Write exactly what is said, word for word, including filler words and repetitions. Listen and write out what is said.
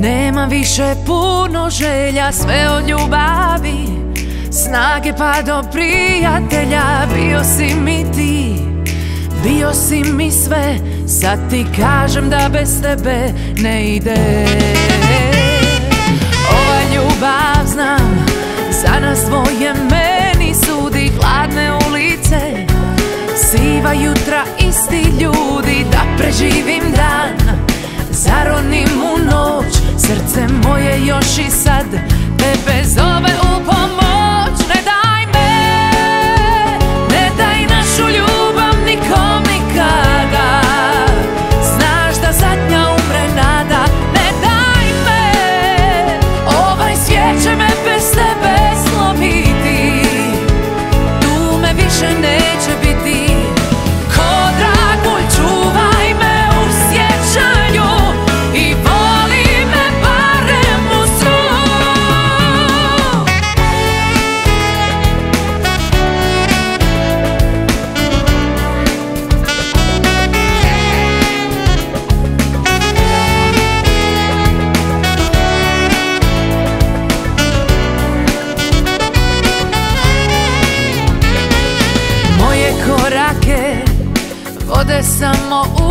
Nema više puno želja, sve od ljubavi, snage pa do prijatelja. Bio si mi ti, bio si mi sve, sad ti kažem da bez tebe ne ide. Ova ljubav znam, za nas dvoje meni sudi. Hladne ulice, siva jutra, isti ljudi. Da preživim dan, zaronim u noć, srce moje još i sad tebe zove u pomoć. Ne daj me, ne daj našu ljubav nikom nikada. Znaš da zadnja umre nada. Ne daj me, ovaj svijet će me bez tebe slomiti. Tu me više neće biti. Ko dragulj čuvaj me u sjećanju i voli me barem u snu. Moje korake vode samo u